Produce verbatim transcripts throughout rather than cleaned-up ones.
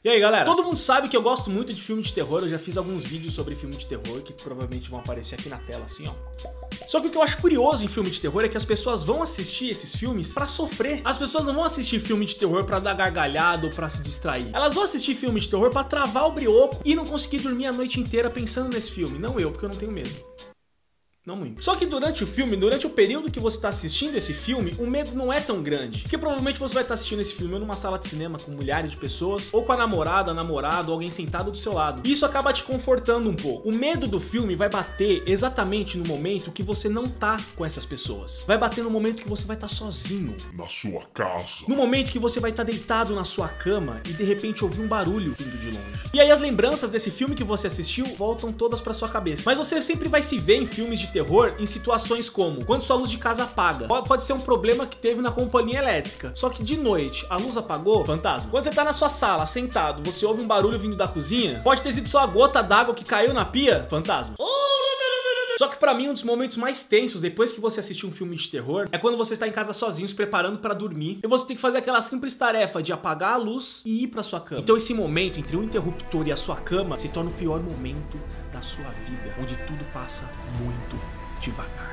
E aí, galera? Todo mundo sabe que eu gosto muito de filme de terror. Eu já fiz alguns vídeos sobre filme de terror que provavelmente vão aparecer aqui na tela, assim, ó. Só que o que eu acho curioso em filme de terror é que as pessoas vão assistir esses filmes pra sofrer. As pessoas não vão assistir filme de terror pra dar gargalhada ou pra se distrair. Elas vão assistir filme de terror pra travar o brioco e não conseguir dormir a noite inteira pensando nesse filme. Não eu, porque eu não tenho medo. Não muito. Só que durante o filme, durante o período que você tá assistindo esse filme, o medo não é tão grande. Porque provavelmente você vai estar assistindo esse filme ou numa sala de cinema com milhares de pessoas, ou com a namorada, namorado, ou alguém sentado do seu lado. E isso acaba te confortando um pouco. O medo do filme vai bater exatamente no momento que você não tá com essas pessoas. Vai bater no momento que você vai estar sozinho. Na sua casa. No momento que você vai estar deitado na sua cama e de repente ouvir um barulho vindo de longe. E aí as lembranças desse filme que você assistiu voltam todas pra sua cabeça. Mas você sempre vai se ver em filmes de terror em situações como quando sua luz de casa apaga. Pode ser um problema que teve na companhia elétrica. Só que de noite a luz apagou, fantasma. Quando você tá na sua sala, sentado, você ouve um barulho vindo da cozinha, pode ter sido só a gota d'água que caiu na pia, fantasma. Só que pra mim um dos momentos mais tensos depois que você assistir um filme de terror é quando você tá em casa sozinho se preparando pra dormir e você tem que fazer aquela simples tarefa de apagar a luz e ir pra sua cama. Então esse momento entre o interruptor e a sua cama se torna o pior momento da sua vida, onde tudo passa muito devagar.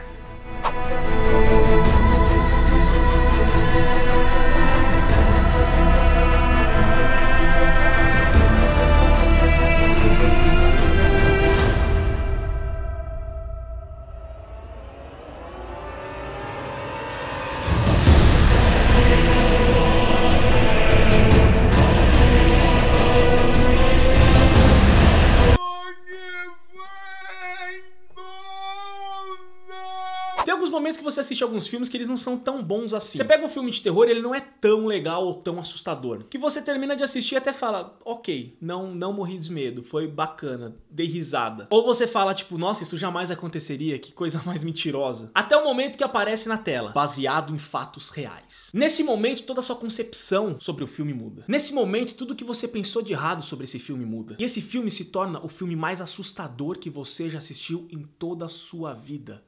Tem alguns momentos que você assiste alguns filmes que eles não são tão bons assim. Você pega um filme de terror e ele não é tão legal ou tão assustador. Que você termina de assistir e até fala, ok, não, não morri de medo, foi bacana, dei risada. Ou você fala tipo, nossa, isso jamais aconteceria, que coisa mais mentirosa. Até o momento que aparece na tela, baseado em fatos reais. Nesse momento, toda a sua concepção sobre o filme muda. Nesse momento, tudo que você pensou de errado sobre esse filme muda. E esse filme se torna o filme mais assustador que você já assistiu em toda a sua vida.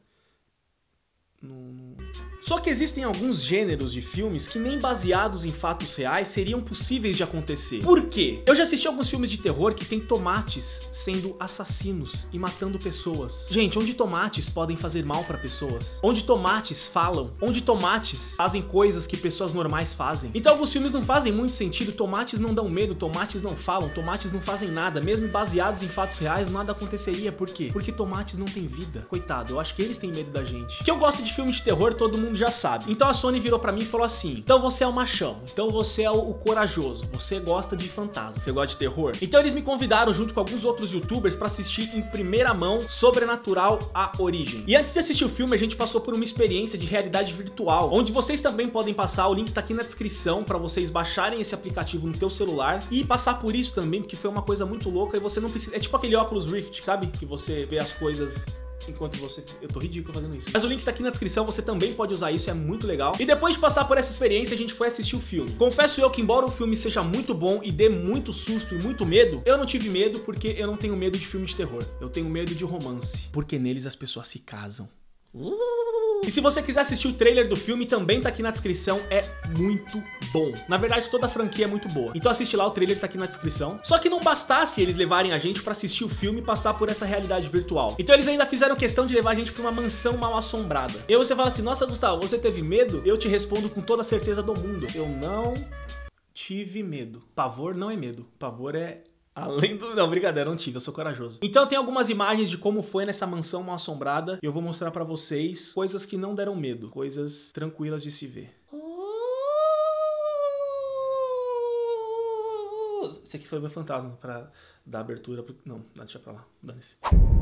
No... Só que existem alguns gêneros de filmes que nem baseados em fatos reais seriam possíveis de acontecer. Por quê? Eu já assisti alguns filmes de terror que tem tomates sendo assassinos e matando pessoas. Gente, onde tomates podem fazer mal para pessoas? Onde tomates falam? Onde tomates fazem coisas que pessoas normais fazem? Então alguns filmes não fazem muito sentido, tomates não dão medo, tomates não falam, tomates não fazem nada. Mesmo baseados em fatos reais, nada aconteceria. Por quê? Porque tomates não têm vida. Coitado, eu acho que eles têm medo da gente. Que eu gosto de filme de terror, todo mundo já sabe. Então a Sony virou pra mim e falou assim, então você é o machão, então você é o, o corajoso, você gosta de fantasma, você gosta de terror? Então eles me convidaram junto com alguns outros youtubers pra assistir em primeira mão Sobrenatural: A Origem. E antes de assistir o filme, a gente passou por uma experiência de realidade virtual, onde vocês também podem passar, o link tá aqui na descrição pra vocês baixarem esse aplicativo no teu celular e passar por isso também, porque foi uma coisa muito louca e você não precisa... É tipo aquele óculos Rift, sabe? Que você vê as coisas... enquanto você... Eu tô ridículo fazendo isso. Mas o link tá aqui na descrição, você também pode usar isso, é muito legal. E depois de passar por essa experiência, a gente foi assistir o filme. Confesso eu que embora o filme seja muito bom e dê muito susto e muito medo, eu não tive medo porque eu não tenho medo de filme de terror. Eu tenho medo de romance, porque neles as pessoas se casam. Uh! E se você quiser assistir o trailer do filme, também tá aqui na descrição, é muito bom. Na verdade, toda a franquia é muito boa. Então assiste lá, o trailer tá aqui na descrição. Só que não bastasse eles levarem a gente pra assistir o filme e passar por essa realidade virtual. Então eles ainda fizeram questão de levar a gente pra uma mansão mal assombrada. E aí você fala assim, nossa Gustavo, você teve medo? Eu te respondo com toda a certeza do mundo. Eu não tive medo. Pavor não é medo. Pavor é... além do... Não, brincadeira, não tive, eu sou corajoso. Então tem algumas imagens de como foi nessa mansão mal assombrada. E eu vou mostrar pra vocês coisas que não deram medo. Coisas tranquilas de se ver. Esse aqui foi o meu fantasma pra dar abertura pro... Não, deixa pra lá, dane-se.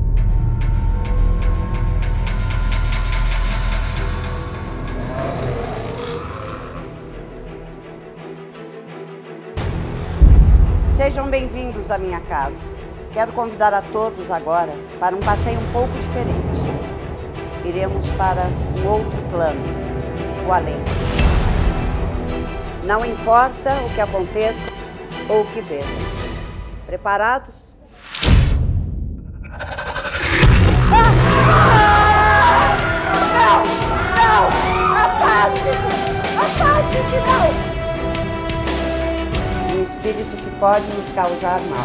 Sejam bem-vindos à minha casa. Quero convidar a todos agora para um passeio um pouco diferente. Iremos para um outro plano, o além. Não importa o que aconteça ou o que vejam. Preparados? Ah! Não! Não! Afaste-se! Afaste-se, não! Isso. espírito que pode nos causar mal.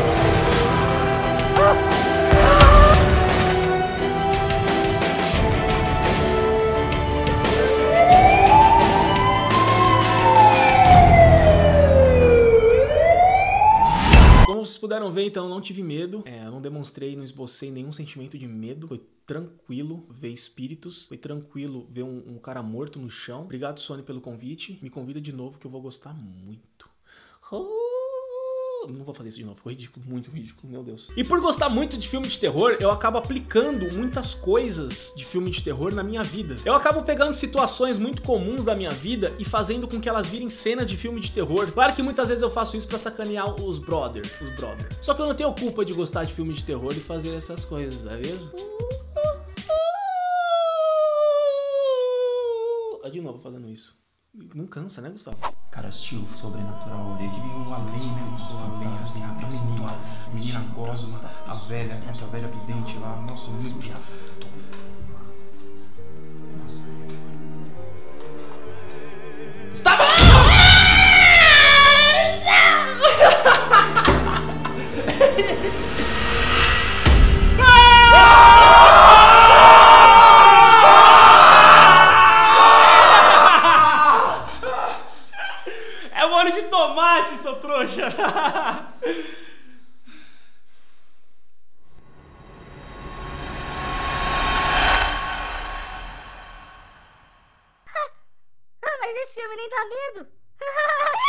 Como vocês puderam ver, então, eu não tive medo. É, eu não demonstrei, não esbocei nenhum sentimento de medo. Foi tranquilo ver espíritos. Foi tranquilo ver um, um cara morto no chão. Obrigado, Sony, pelo convite. Me convida de novo que eu vou gostar muito. Oh! Não vou fazer isso de novo, ficou ridículo, muito ridículo, meu Deus. E por gostar muito de filme de terror, eu acabo aplicando muitas coisas de filme de terror na minha vida. Eu acabo pegando situações muito comuns da minha vida e fazendo com que elas virem cenas de filme de terror. Claro que muitas vezes eu faço isso pra sacanear os brothers, os brothers. Só que eu não tenho culpa de gostar de filme de terror e fazer essas coisas, não é mesmo? De novo fazendo isso. Não cansa, né, Gustavo? Cara, assistiu o Sobrenatural, ele que viu um além, né? Mostrou além, assim, a menina, a menina gosta, a velha, a velha vidente lá, nossa, muito chato. Tá bom! É molho de tomate, seu trouxa! Ah, mas esse filme nem dá medo.